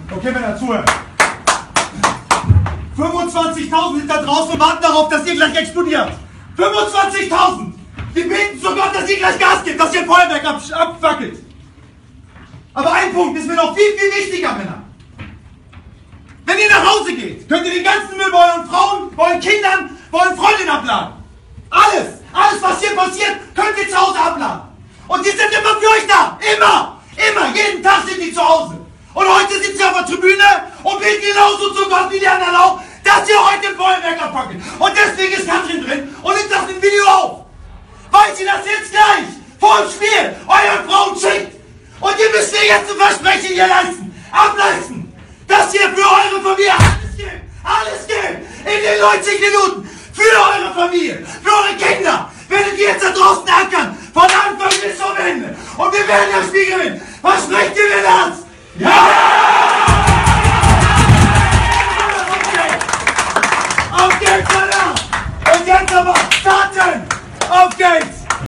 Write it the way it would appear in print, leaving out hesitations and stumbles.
Okay, Männer, zuhören. 25.000 sind da draußen und warten darauf, dass ihr gleich explodiert. 25.000! Wir beten zu Gott, dass ihr gleich Gas gebt, dass ihr Feuerwerk abfackelt. Aber ein Punkt ist mir noch viel, viel wichtiger, Männer. Wenn ihr nach Hause geht, könnt ihr den ganzen Müll bei euren Frauen, bei euren Kindern, bei euren Freundinnen abladen. Alles, was hier passiert, könnt ihr zu Hause abladen. Und die sind immer für euch da. Immer, jeden Tag sind die zu Hause. Und heute sind sie auf der Tribüne und beten genauso zu Gott wie die anderen auch, dass ihr heute ein Feuerwerk abfackelt. Und deswegen ist Katrin drin und nimmt das im Video auf. Weil sie das jetzt gleich vor dem Spiel euren Frauen schickt. Und ihr müsst mir jetzt ein Versprechen hier ableisten, dass ihr für eure Familie alles gebt, in den 90 Minuten, für eure Familie, für eure Kinder, werdet ihr jetzt da draußen ackern, von Anfang bis zum Ende. Und wir werden das Spiel gewinnen. Versprecht ihr mir das? Ja! Auf geht's!